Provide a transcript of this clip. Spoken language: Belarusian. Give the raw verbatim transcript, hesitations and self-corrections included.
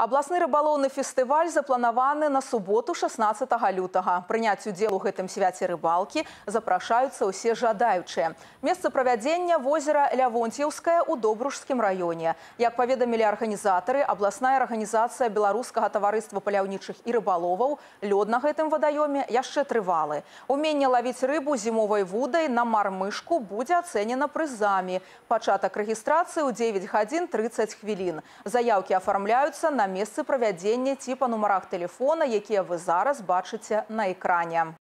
Абласны рыбалоўны фестываль запланаваны на суботу шаснаццатага лютага. Прыняць удзел у гэтым свяце рыбалкі запрашаюцца ўсе жадаючыя. Месца правядзення возера Лявонцьеўскае ў Добружскім раёне. Як паведамілі арганізатары, абласная арганізацыя беларускага таварыства паляўнічых і рыбаловаў, лёд на гэтым вадаёме яшчэ трывалы. Уменне лавіць рыбу зімовай вудай на мармышку будзе ацэнена прызамі. Пачатак рэгістрацыі ў дзевяць гадзін трыццаць хвілін. Заяўкі афармляюцца на месцы правядзення ці па нумарах тэлефона, якія вы зараз бачыце на экране.